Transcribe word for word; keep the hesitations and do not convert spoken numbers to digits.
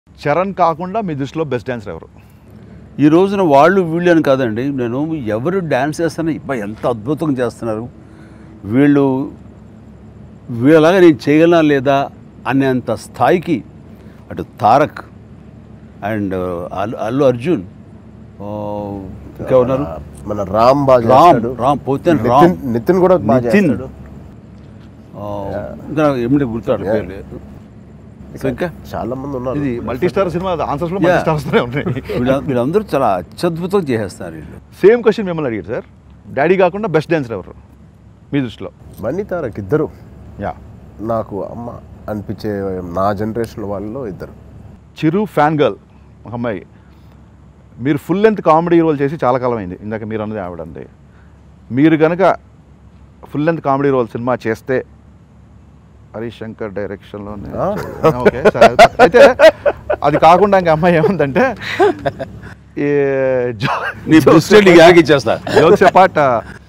చరణ్ కాకుండా మీ దృష్టిలో best dancer ఎవరు? ఈ రోజున వాళ్ళు వీళ్ళు అని కాదండి, నేను ఎవరు డ్యాన్స్ చేస్తానో ఇప్పుడు ఎంత అద్భుతంగా చేస్తున్నారు వీళ్ళు, వీళ్ళలాగా నేను చేయగలనా లేదా అనేంత స్థాయికి అటు తారక్ అండ్ అల్లు అల్లు అర్జున్, ఇంకా ఉన్నారు మన రామ్ బాగా రామ్ రామ్ పోతే రామ్ నితిన్ కూడా నితిన్ ఇంకా ఏమిటి గుర్తాడు పేర్లు. సో ఇంకా చాలా మంది ఉన్నారు. ఇది మల్టీ స్టార్ సినిమా ఆన్సర్స్లో మల్టీ స్టార్స్తోనే ఉన్నాయి. వీళ్ళ వీళ్ళందరూ చాలా అత్యద్భుతంగా చేసేస్తారు వీళ్ళు. సేమ్ క్వశ్చన్ మిమ్మల్ని అడిగారు సార్, డాడీ కాకుండా బెస్ట్ డాన్సర్ ఎవరు మీ దృష్టిలో? బన్నీ తారక్ ఇద్దరు యా నాకు అమ్మ అనిపించే నా జనరేషన్ వాళ్ళలో ఇద్దరు. చిరు ఫ్యాన్ గర్ల్ ఒక అమ్మాయి, మీరు ఫుల్ లెంత్ కామెడీ రోల్ చేసి చాలా కాలం అయింది, ఇందాక మీరు అన్నది ఆవిడండి. మీరు కనుక full length comedy role cinema చేస్తే హరీష్ శంకర్ డైరెక్షన్లోనే ఓకే సరే. అయితే అది కాకుండా ఇంకా అమ్మాయి ఏముందంటే జోక్స్ పార్ట్